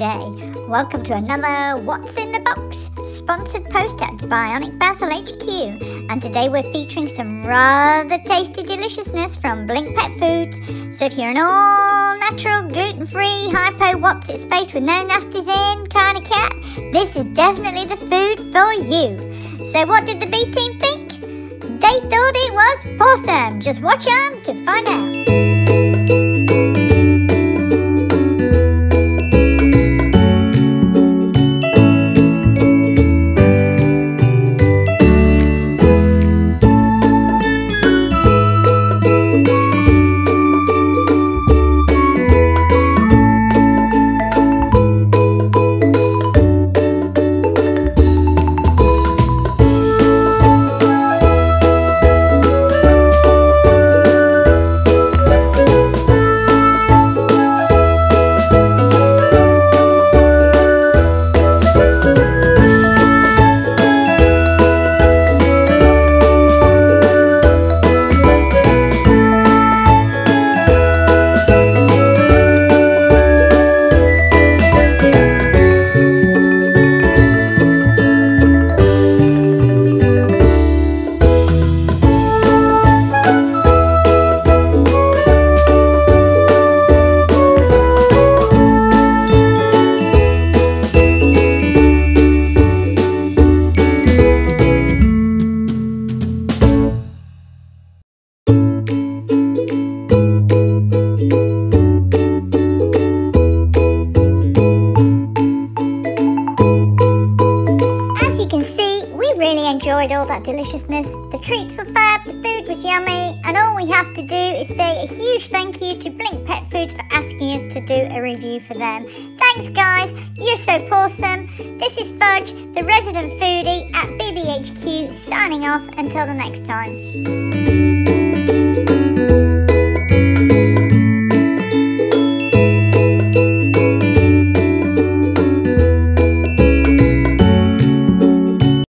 day. Welcome to another What's in the Box sponsored post at Bionic Basil HQ. And today we're featuring some rather tasty deliciousness from Blink Pet Foods. So if you're an all-natural, gluten-free, hypo what's it space with no nasties in kind of cat, this is definitely the food for you. So what did the B team think? They thought it was awesome. Just watch on to find out. Enjoyed all that deliciousness. The treats were fab, the food was yummy, and all we have to do is say a huge thank you to Blink Pet Foods for asking us to do a review for them. Thanks guys, you're so awesome. This is Fudge, the resident foodie at BBHQ, signing off until the next time.